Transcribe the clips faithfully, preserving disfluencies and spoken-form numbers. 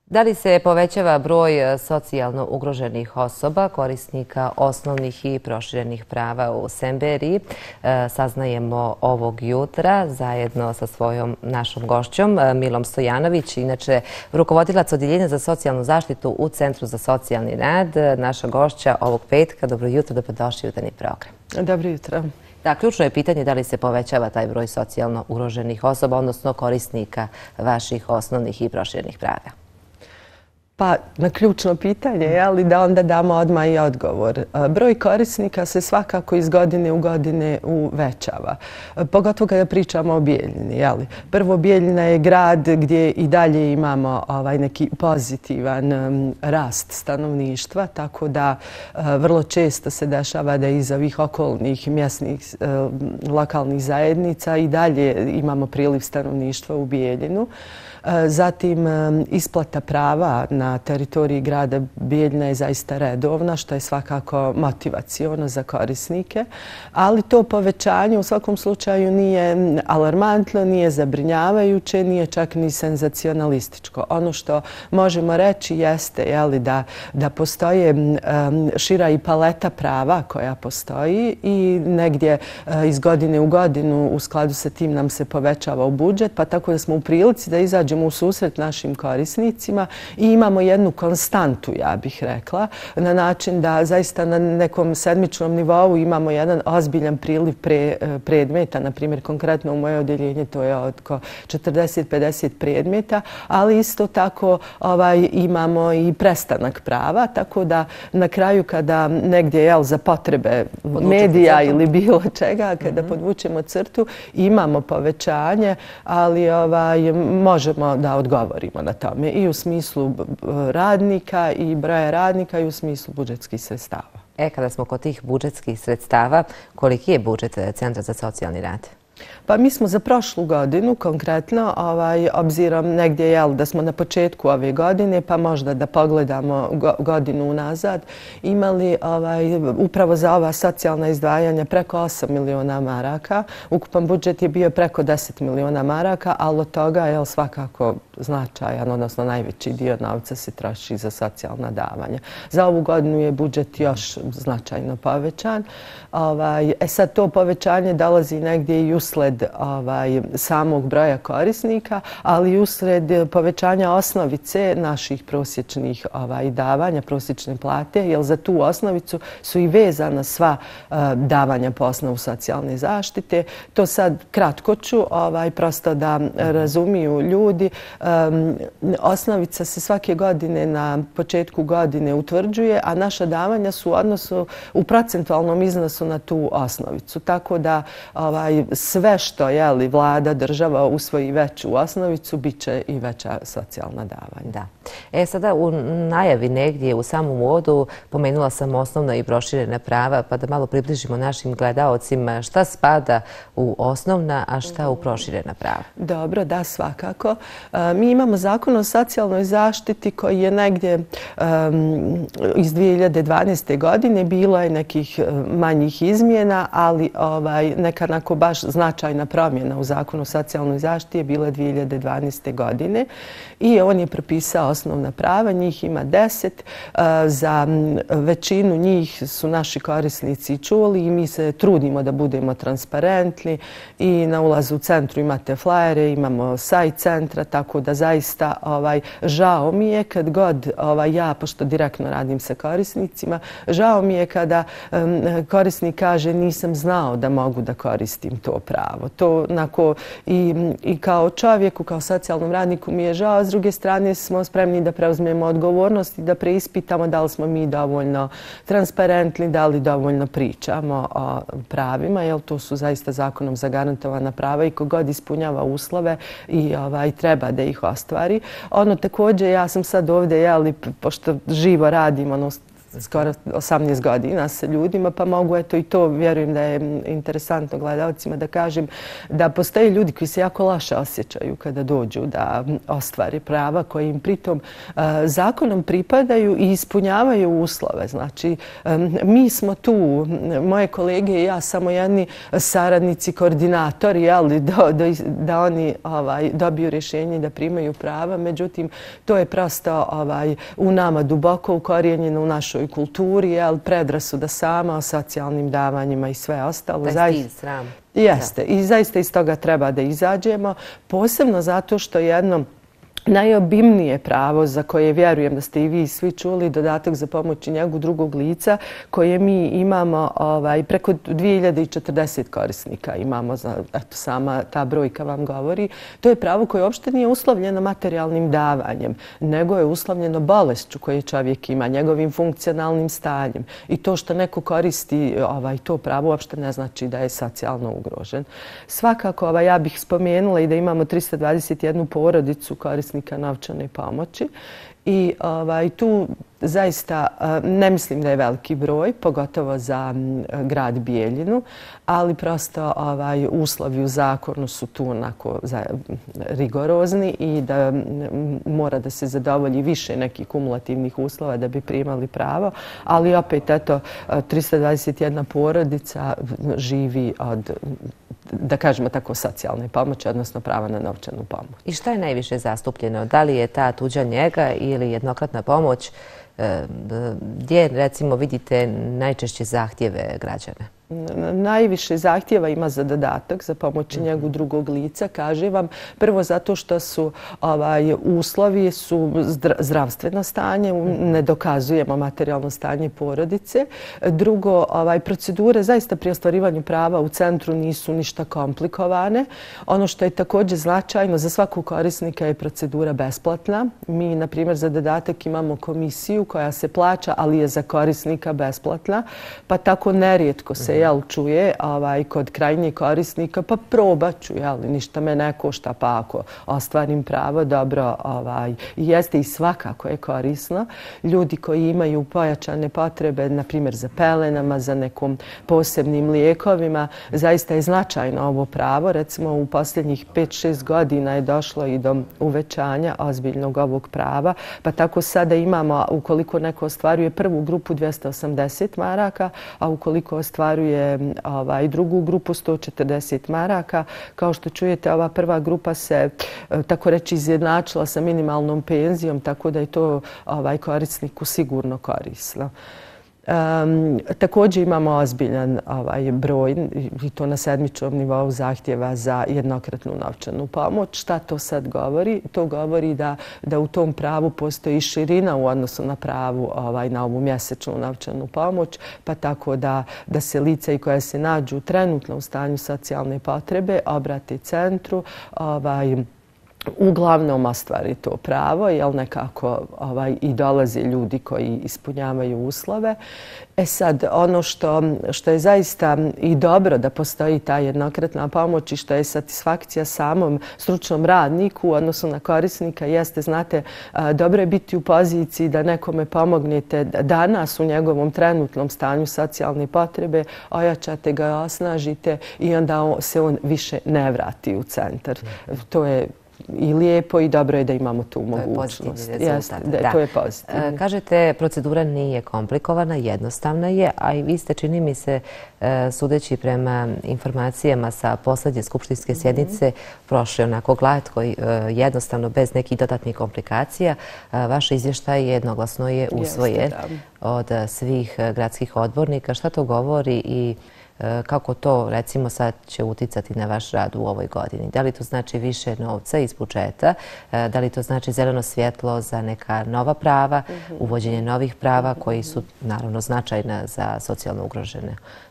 Da li se povećava broj socijalno ugroženih osoba, korisnika osnovnih i proširenih prava u Semberiji? Saznajemo ovog jutra zajedno sa svojom našom gošćom Milom Stojanović, inače rukovodilac Odjeljenja za socijalnu zaštitu u Centru za socijalni rad. Naša gošća ovog petka. Dobro jutro, dobrodošli u jutarnji program. Dobro jutro. Da, ključno je pitanje da li se povećava taj broj socijalno ugroženih osoba, odnosno korisnika vaših osnovnih i proširenih prava. Pa na ključno pitanje, ali da onda damo odmah i odgovor. Broj korisnika se svakako iz godine u godine uvećava. Pogotovo kada pričamo o Bijeljini. Prvo, Bijeljina je grad gdje i dalje imamo ovaj neki pozitivan rast stanovništva, tako da vrlo često se dešava da iz ovih okolnih mjesnih lokalnih zajednica i dalje imamo priliv stanovništva u Bijeljinu. Zatim, isplata prava na teritoriji grada Bijeljina je zaista redovna, što je svakako motivaciono za korisnike, ali to povećanje u svakom slučaju nije alarmantno, nije zabrinjavajuće, nije čak ni senzacionalističko. Ono što možemo reći jeste da postoje šira i paleta prava koja postoji i negdje iz godine u godinu u skladu sa tim nam se povećava u budžet, pa tako da smo u prilici da izađemo u susret našim korisnicima i imamo jednu konstantu, ja bih rekla, na način da zaista na nekom sedmičnom nivou imamo jedan ozbiljan priliv predmeta. Na primjer, konkretno u moje odjeljenje to je oko četrdeset do pedeset predmeta, ali isto tako imamo i prestanak prava, tako da na kraju kada negdje za potrebe medija ili bilo čega, kada podvučemo crtu, imamo povećanje, ali možemo da odgovorimo na tome i u smislu radnika i broja radnika i u smislu budžetskih sredstava. E, kada smo kod tih budžetskih sredstava, koliki je budžet Centra za socijalni rad? Pa mi smo za prošlu godinu, konkretno, obzirom negdje da smo na početku ove godine, pa možda da pogledamo godinu unazad, imali upravo za ova socijalna izdvajanja preko osam miliona maraka. Ukupan budžet je bio preko deset miliona maraka, ali od toga je svakako značajan, odnosno najveći dio novca se troši za socijalna davanja. Za ovu godinu je budžet još značajno povećan. E sad, to povećanje dolazi negdje i usled samog broja korisnika, ali i usred povećanja osnovice naših prosječnih davanja, prosječne plate, jer za tu osnovicu su i vezana sva davanja po osnovu socijalne zaštite. To sad kratko ću, prosto da razumiju ljudi. Osnovica se svake godine na početku godine utvrđuje, a naša davanja su u odnosu, u procentualnom iznosu na tu osnovicu. Tako da sve što je vlada, država usvoji veću osnovicu, bit će i veća socijalna davanja. Da. E sada u najavi negdje u samom uvodu pomenula sam osnovna i proširena prava, pa da malo približimo našim gledaocima šta spada u osnovna, a šta u proširena prava. Dobro, da, svakako. Mi imamo Zakon o socijalnoj zaštiti koji je negdje iz dvije hiljade dvanaeste. godine. Bilo je nekih manjih izmjena, ali neka onako baš značajna promjena u Zakonu o socijalnoj zaštiti je bila dvije hiljade dvanaeste. godine i on je propisao osnovna prava, njih ima deset. Za većinu njih su naši korisnici čuli i mi se trudimo da budemo transparentni i na ulazu u centru imate flajere, imamo sajt centra, tako da zaista žao mi je kad god ja, pošto direktno radim sa korisnicima, žao mi je kada korisnik kaže nisam znao da mogu da koristim to pravo. To i kao čovjeku, kao socijalnom radniku mi je žao, s druge strane smo spremni da preuzmemo odgovornost i da preispitamo da li smo mi dovoljno transparentni, da li dovoljno pričamo o pravima, jer to su zaista zakonom zagarantovana prava i kogod ispunjava uslove i treba da ih ostvari. Ono također, ja sam sad ovdje, pošto živo radim, skoro osamnaest godina sa ljudima, pa mogu eto i to, vjerujem da je interesantno gledalcima da kažem da postoje ljudi koji se jako loše osjećaju kada dođu da ostvari prava koji im pritom zakonom pripadaju i ispunjavaju uslove. Znači, mi smo tu, moje kolege i ja, samo jedni saradnici, koordinatori, ali do, do, da oni ovaj, dobiju rješenje da primaju prava. Međutim, to je prosto ovaj, u nama duboko ukorijenjeno u našoj kulturi, ali predrasuda sama o socijalnim davanjima i sve ostalo. Da je stil, sram. Jeste. I zaista iz toga treba da izađemo. Posebno zato što jedno najobimnije pravo za koje vjerujem da ste i vi svi čuli, dodatak za pomoć i njegu drugog lica, koje mi imamo ovaj, preko dvije hiljade četrdeset korisnika imamo, eto sama ta brojka vam govori. To je pravo koje uopšte nije uslovljeno materijalnim davanjem, nego je uslovljeno bolešću koju čovjek ima, njegovim funkcionalnim stanjem. I to što neko koristi ovaj, to pravo uopšte ne znači da je socijalno ugrožen. Svakako, ovaj, ja bih spomenula i da imamo tristo dvadeset jednu porodicu korisnika novčane pomoći i ovaj, tu zaista ne mislim da je veliki broj, pogotovo za grad Bijeljinu, ali prosto ovaj, uslovi u zakonu su tu onako za, rigorozni i da mora da se zadovolji više nekih kumulativnih uslova da bi primali pravo, ali opet eto tristo dvadeset jedna porodica živi od, da kažemo tako, socijalne pomoći, odnosno prava na novčanu pomoć. I šta je najviše zastupljeno? Da li je ta tuđa njega ili jednokratna pomoć? Gdje, recimo, vidite najčešće zahtjeve građana? Najviše zahtjeva ima za dodatak za pomoć i njegu drugog lica. Kažem vam, prvo zato što su ovaj, uslovi su zdravstveno stanje, ne dokazujemo materijalno stanje porodice. Drugo, ovaj, procedure zaista pri ostvarivanju prava u centru nisu ništa komplikovane. Ono što je također značajno, za svakog korisnika je procedura besplatna. Mi, na primjer, za dodatak imamo komisiju koja se plaća, ali je za korisnika besplatna, pa tako nerijetko se jel, čuje ovaj, kod krajnjih korisnika, pa probat ću, jel, ništa me ne košta, pa ako ostvarim pravo, dobro, ovaj, jeste i svakako je korisno. Ljudi koji imaju pojačane potrebe, na primjer za pelenama, za nekom posebnim lijekovima, zaista je značajno ovo pravo. Recimo, u posljednjih pet šest godina je došlo i do uvećanja ozbiljnog ovog prava, pa tako sada imamo, ukoliko neko ostvaruje prvu grupu dvjesto osamdeset maraka, a ukoliko ostvaruje ovaj, drugu grupu sto četrdeset maraka. Kao što čujete, ova prva grupa se tako reći izjednačila sa minimalnom penzijom, tako da je to ovaj, korisniku sigurno korisno. Um, također imamo ozbiljan ovaj, broj, i to na sedmičnom nivou, zahtjeva za jednokratnu novčanu pomoć. Šta to sad govori? To govori da, da u tom pravu postoji širina u odnosu na pravu ovaj, na ovu mjesečnu novčanu pomoć, pa tako da, da se lica i koja se nađu trenutno u stanju socijalne potrebe obrate centru, ovaj, uglavnom ostvari to pravo, jer nekako ovaj, i dolaze ljudi koji ispunjavaju uslove. E sad, ono što, što je zaista i dobro da postoji ta jednokratna pomoć i što je satisfakcija samom stručnom radniku u odnosu na korisnika, jeste, znate, dobro je biti u poziciji da nekome pomognete danas u njegovom trenutnom stanju socijalne potrebe, ojačate ga, osnažite i onda se on više ne vrati u centar. To je i lijepo i dobro je da imamo tu mogućnost. To je pozitivni rezultat. Jeste, da, to je pozitivni. Kažete, procedura nije komplikovana, jednostavna je, a i vi ste, čini mi se, sudeći prema informacijama sa posljednje skupštinske sjednice, prošli onako glatko, jednostavno, bez nekih dodatnih komplikacija. Vaš izvještaj jednoglasno je usvojen od svih gradskih odbornika. Šta to govori i kako to, recimo, sad će uticati na vaš rad u ovoj godini? Da li to znači više novca iz budžeta? Da li to znači zeleno svjetlo za neka nova prava, uvođenje novih prava koji su, naravno, značajna za socijalno ugrožene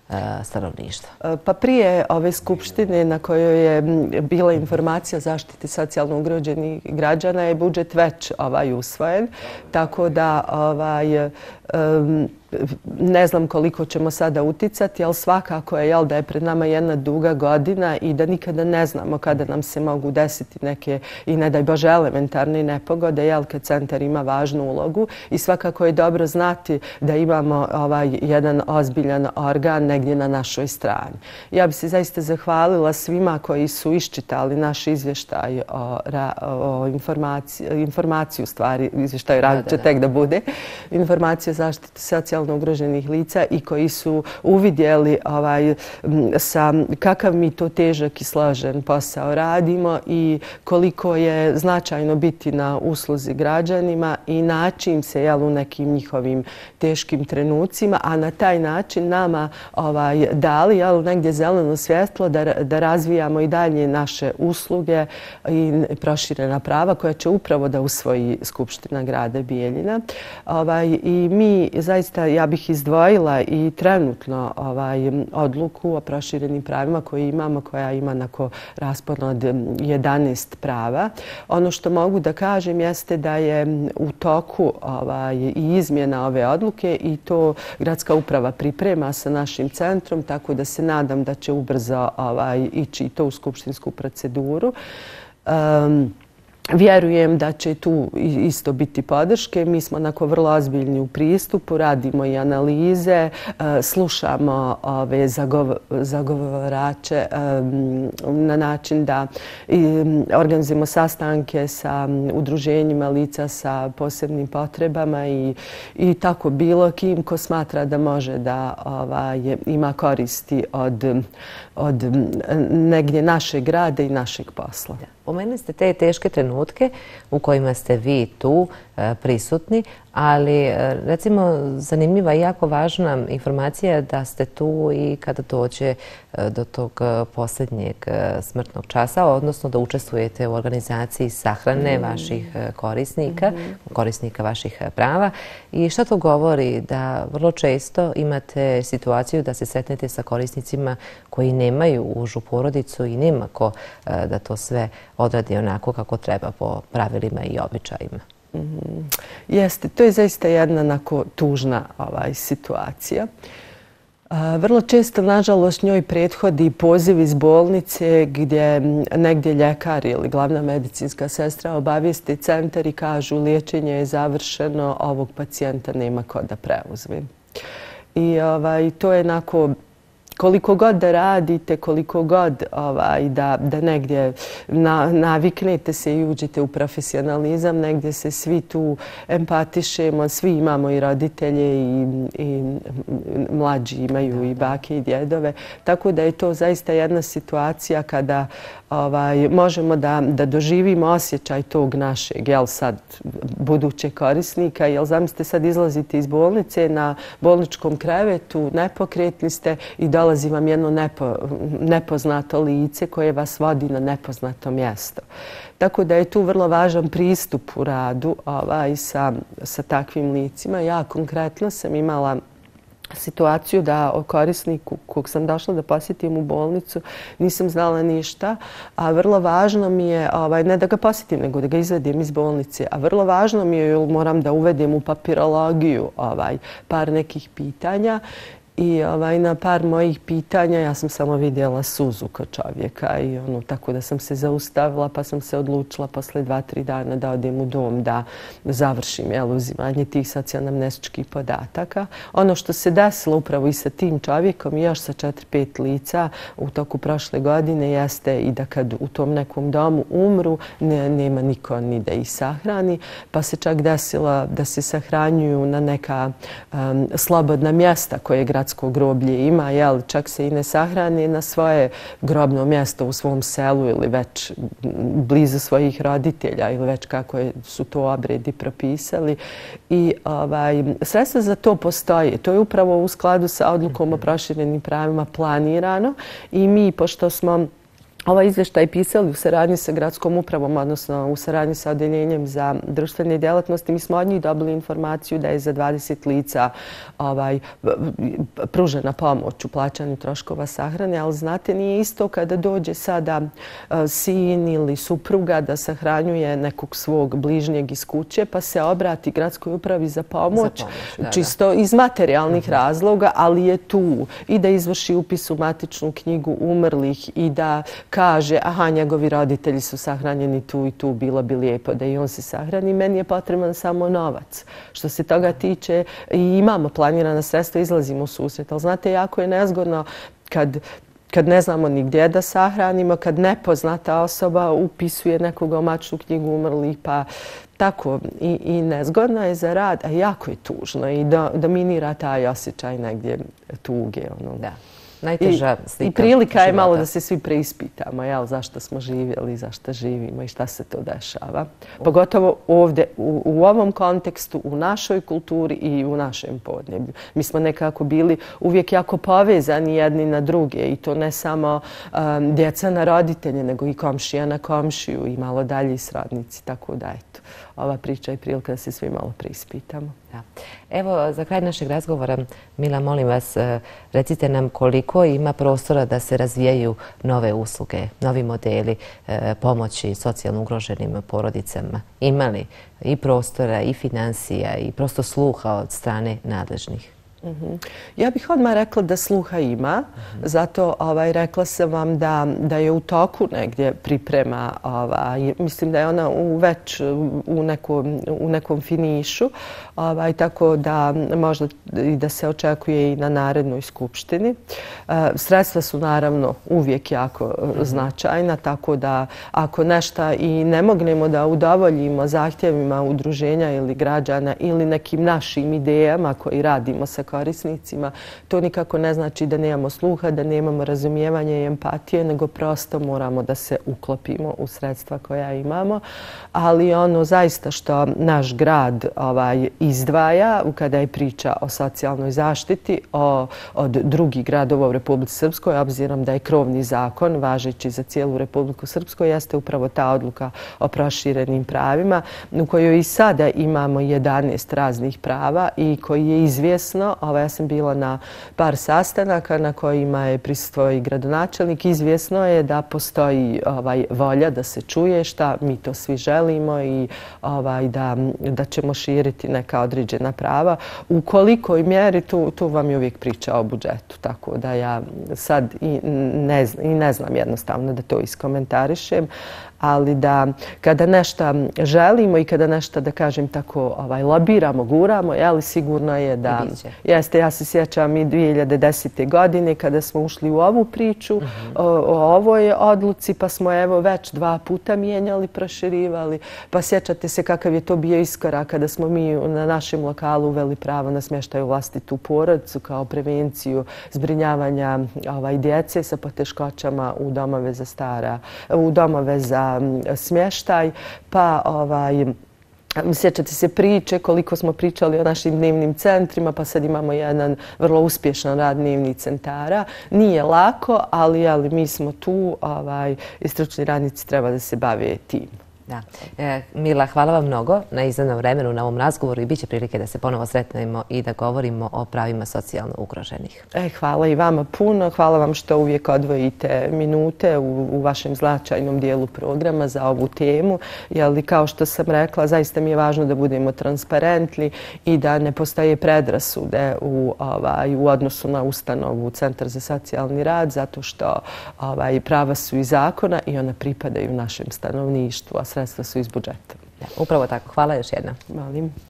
stanovništva? Pa prije ove skupštine na kojoj je bila informacija o zaštiti socijalno ugroženih građana je budžet već ovaj usvojen, tako da ovaj, um, ne znam koliko ćemo sada uticati, ali svakako je jel, da je pred nama jedna duga godina i da nikada ne znamo kada nam se mogu desiti neke i ne daj Bože elementarne nepogode, jel, kad centar ima važnu ulogu i svakako je dobro znati da imamo ovaj, jedan ozbiljan organ negdje na našoj strani. Ja bih se zaista zahvalila svima koji su iščitali naš izvještaj o, o informaciji, informaciju u stvari, izvještaj radu će tek da bude, informacija o zaštiti socijalno ugroženih lica i koji su uvidjeli ovaj, sa kakav mi to težak i složen posao radimo i koliko je značajno biti na usluzi građanima i naći im se jel, u nekim njihovim teškim trenucima, a na taj način nama ovaj, dali jel, negdje zeleno svjetlo da, da razvijamo i dalje naše usluge i proširena prava koja će upravo da usvoji Skupština grada Bijeljina. Ovaj, I mi zaista, ja bih izdvojila i trenutno ovaj, odluku o proširenim pravima koje imamo, koja ima onako raspon od jedanaest prava. Ono što mogu da kažem jeste da je u toku ovaj, i izmjena ove odluke i to gradska uprava priprema sa našim centrom, tako da se nadam da će ubrzo ovaj, ići to u skupštinsku proceduru. Um, Vjerujem da će tu isto biti podrške. Mi smo onako vrlo ozbiljni u pristupu, radimo i analize, slušamo ove zagovorače na način da organizujemo sastanke sa udruženjima lica sa posebnim potrebama i, i tako bilo kim ko smatra da može da ovaj, ima koristi od, od negdje našeg grada i našeg posla. Pomenuli ste te teške trenutke u kojima ste vi tu prisutni, ali recimo zanimljiva i jako važna informacija da ste tu i kada dođe do tog posljednjeg smrtnog časa, odnosno da učestvujete u organizaciji sahrane vaših korisnika, korisnika vaših prava. I šta to govori? Da vrlo često imate situaciju da se sretnete sa korisnicima koji nemaju užu porodicu i nema ko da to sve odradi onako kako treba po pravilima i običajima. Mm, jeste, to je zaista jedna onako tužna ovaj, situacija. A, vrlo često, nažalost, njoj prethodi poziv iz bolnice gdje negdje ljekar ili glavna medicinska sestra obavijesti centar i kažu liječenje je završeno, ovog pacijenta nema ko da preuzme. I ovaj, to je onako koliko god da radite, koliko god ovaj, da, da negdje na, naviknete se i uđete u profesionalizam, negdje se svi tu empatišemo, svi imamo i roditelje i, i mlađi imaju i bake i djedove. Tako da je to zaista jedna situacija kada ovaj, možemo da, da doživimo osjećaj tog našeg, jel sad, budućeg korisnika. Jel zamislite sad izlazite iz bolnice na bolničkom krevetu, nepokretni ste i dolazi vam jedno nepo, nepoznato lice koje vas vodi na nepoznato mjesto. Tako da je tu vrlo važan pristup u radu ovaj, sa, sa takvim licima. Ja konkretno sam imala situaciju da o korisniku kog sam došla da posjetim u bolnicu nisam znala ništa, a vrlo važno mi je, ovaj, ne da ga posjetim, nego da ga izvedem iz bolnice, a vrlo važno mi je, jer moram da uvedem u papirologiju ovaj, par nekih pitanja. I ovaj, na par mojih pitanja ja sam samo vidjela suzu kod čovjeka i ono, tako da sam se zaustavila pa sam se odlučila posle dva, tri dana da odem u dom da završim jel, uzimanje tih socijalno-amnestičkih podataka. Ono što se desilo upravo i sa tim čovjekom i još sa četiri, pet lica u toku prošle godine jeste i da kad u tom nekom domu umru ne, nema niko ni da ih sahrani, pa se čak desilo da se sahranjuju na neka um, slobodna mjesta koje grad gradsko groblje ima, jel, čak se i ne sahrani na svoje grobno mjesto u svom selu ili već blizu svojih roditelja ili već kako je, su to obredi propisali. I ovaj, sredstva za to postoje. To je upravo u skladu sa odlukom o proširenim pravima planirano i mi, pošto smo ovaj izvještaj pisali u saradnji sa gradskom upravom, odnosno u saradnji sa Odeljenjem za društvene djelatnosti. Mi smo od njih dobili informaciju da je za dvadeset lica ovaj, pružena pomoć u plaćanju troškova sahrane, ali znate, nije isto kada dođe sada sin ili supruga da sahranjuje nekog svog bližnjeg iz kuće, pa se obrati gradskoj upravi za pomoć, za pomoć da, čisto da. iz materijalnih razloga, ali je tu i da izvrši upis u matičnu knjigu umrlih i da kaže, aha, njegovi roditelji su sahranjeni tu i tu, bilo bi lijepo da i on se sahrani. Meni je potreban samo novac. Što se toga tiče, i imamo planirana sredstva, izlazimo u susret. Ali znate, jako je nezgodno kad kad ne znamo ni gdje da sahranimo, kad nepoznata osoba upisuje nekoga u matičnu knjigu umrlih, pa tako i, i nezgodno je za rad, a jako je tužno i da, dominira taj osjećaj negdje tuge. Ono. Da. Najteža slika I prilika je života. malo da se svi preispitamo, jel, zašto smo živjeli, zašto živimo i šta se to dešava. Pogotovo ovdje, u, u ovom kontekstu, u našoj kulturi i u našem podneblju. Mi smo nekako bili uvijek jako povezani jedni na druge i to ne samo um, djeca na roditelje, nego i komšija na komšiju i malo dalje i srodnici. Tako da, eto, ova priča je prilika da se svi malo preispitamo. Da. Evo, za kraj našeg razgovora, Mila, molim vas, recite nam koliko ima prostora da se razvijaju nove usluge, novi modeli e, pomoći socijalno ugroženim porodicama. Ima li i prostora, i financija, i prosto sluha od strane nadležnih? Ja bih odmah rekla da sluha ima, zato ovaj, rekla sam vam da, da je u toku negdje priprema, ovaj, mislim da je ona u već u nekom, u nekom finišu, ovaj, tako da možda i da se očekuje i na narednoj skupštini. E, sredstva su naravno uvijek jako značajna, tako da ako nešto i ne mognemo da udovoljimo zahtjevima udruženja ili građana ili nekim našim idejama koji radimo sa korisnicima, to nikako ne znači da nemamo sluha, da nemamo razumijevanja i empatije, nego prosto moramo da se uklopimo u sredstva koja imamo. Ali ono zaista što naš grad ovaj, izdvaja kada je priča o socijalnoj zaštiti o, od drugih gradova u Republici Srpskoj, obzirom da je krovni zakon važeći za cijelu Republiku Srpsku, jeste upravo ta odluka o proširenim pravima u kojoj i sada imamo jedanaest raznih prava i koji je izvjesno, ovaj, ja sam bila na par sastanaka na kojima je prisustvovao i gradonačelnik, izvjesno je da postoji ovaj, volja da se čuje šta mi to svi želimo i ovaj, da, da ćemo širiti neka određena prava. U kolikoj mjeri, tu, tu vam je uvijek priča o budžetu, tako da ja sad i ne, i ne znam jednostavno da to iskomentarišem, ali da kada nešto želimo i kada nešto, da kažem tako, ovaj, lobiramo, guramo, jeli, sigurno je da... Jeste, ja se sjećam i dvije hiljade desete. godine kada smo ušli u ovu priču, uh-huh. o, o ovoj odluci, pa smo evo već dva puta mijenjali, proširivali, pa sjećate se kakav je to bio iskorak kada smo mi na našem lokalu uveli pravo na smještaj u vlastitu porodicu kao prevenciju zbrinjavanja ovaj, djece sa poteškoćama u domove za stara, u domove za smještaj, pa ovaj, sjećate se priče koliko smo pričali o našim dnevnim centrima, pa sad imamo jedan vrlo uspješan rad dnevnih centara. Nije lako, ali, ali mi smo tu ovaj, i stručni radnici treba da se bave tim. Da. E, Mila, hvala vam mnogo na izdanom vremenu na ovom razgovoru i bit će prilike da se ponovo sretnemo i da govorimo o pravima socijalno ugroženih. E, hvala i vama puno. Hvala vam što uvijek odvojite minute u, u vašem značajnom dijelu programa za ovu temu. Jer, kao što sam rekla, zaista mi je važno da budemo transparentni i da ne postoje predrasude u, ovaj, u odnosu na ustanovu Centar za socijalni rad, zato što ovaj, prava su iz zakona i ona pripadaju našem stanovništvu, a sredstva su iz budžeta. Ja, upravo tako. Hvala još jednom. Molim.